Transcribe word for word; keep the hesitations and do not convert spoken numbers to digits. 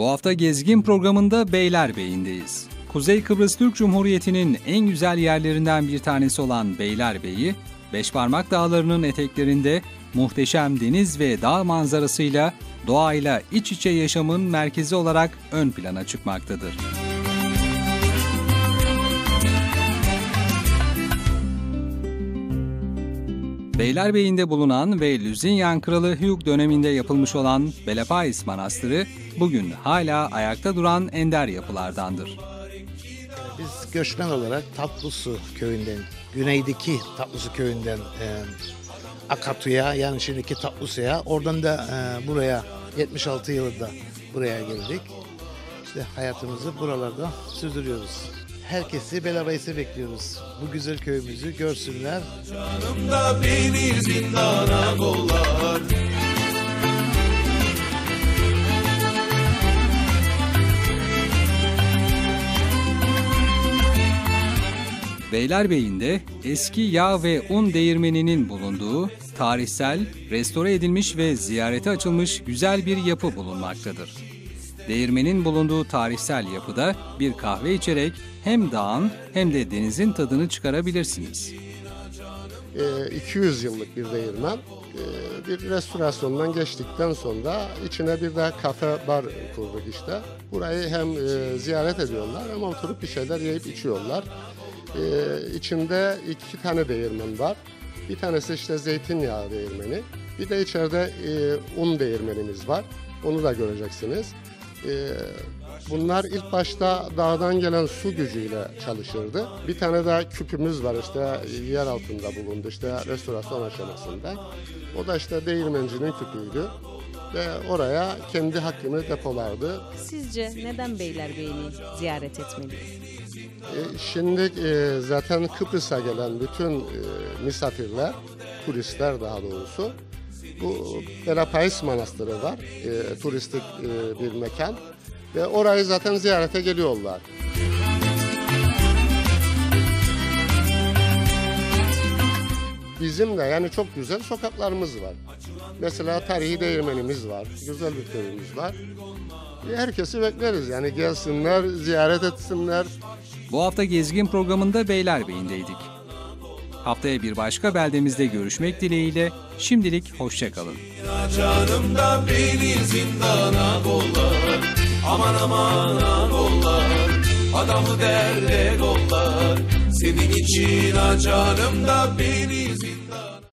Bu hafta Gezgin programında Beylerbeyi'ndeyiz. Kuzey Kıbrıs Türk Cumhuriyeti'nin en güzel yerlerinden bir tanesi olan Beylerbeyi, Beşparmak Dağları'nın eteklerinde muhteşem deniz ve dağ manzarasıyla doğayla iç içe yaşamın merkezi olarak ön plana çıkmaktadır. Beylerbeyi'nde bulunan ve Lüzinyan Kralı Hugh döneminde yapılmış olan Belepais Manastırı bugün hala ayakta duran ender yapılardandır. Biz göçmen olarak Tatlısu köyünden, güneydeki Tatlısu köyünden e, Akatu'ya, yani şimdiki Tatlısu'ya, oradan da e, buraya yetmiş altı yılında buraya geldik. İşte hayatımızı buralarda sürdürüyoruz. Herkesi Belepais'e bekliyoruz. Bu güzel köyümüzü görsünler. Canımda beni zindana kollar. Beylerbeyi'nde eski yağ ve un değirmeninin bulunduğu, tarihsel, restore edilmiş ve ziyarete açılmış güzel bir yapı bulunmaktadır. Değirmenin bulunduğu tarihsel yapıda bir kahve içerek hem dağın hem de denizin tadını çıkarabilirsiniz. iki yüz yıllık bir değirmen. Bir restorasyondan geçtikten sonra içine bir de kafe bar kurduk işte. Burayı hem ziyaret ediyorlar hem oturup bir şeyler yiyip içiyorlar. İçinde iki tane değirmen var. Bir tanesi işte zeytinyağı değirmeni. Bir de içeride un değirmenimiz var. Onu da göreceksiniz. Bunlar ilk başta dağdan gelen su gücüyle çalışırdı. Bir tane daha küpümüz var, işte yer altında bulundu işte restorasyon aşamasında. O da işte değirmencinin küpüydü ve oraya kendi hakkını depolardı. Sizce neden Beylerbeyi'ni ziyaret etmeliyiz? Şimdi zaten Kıbrıs'a gelen bütün misafirler, turistler daha doğrusu, bu Belepais Manastırı var, e, turistik e, bir mekan ve orayı zaten ziyarete geliyorlar. Bizim de yani çok güzel sokaklarımız var. Mesela tarihi değirmenimiz var, güzel bir köyümüz var. Herkesi bekleriz, yani gelsinler, ziyaret etsinler. Bu hafta Gezgin programında Beylerbeyi'ndeydik. Haftaya bir başka beldemizde görüşmek dileğiyle şimdilik hoşça kalın. Canımda beni zindana kollar, aman aman kollar, adamı derde kollar, senin için canımda beni zindana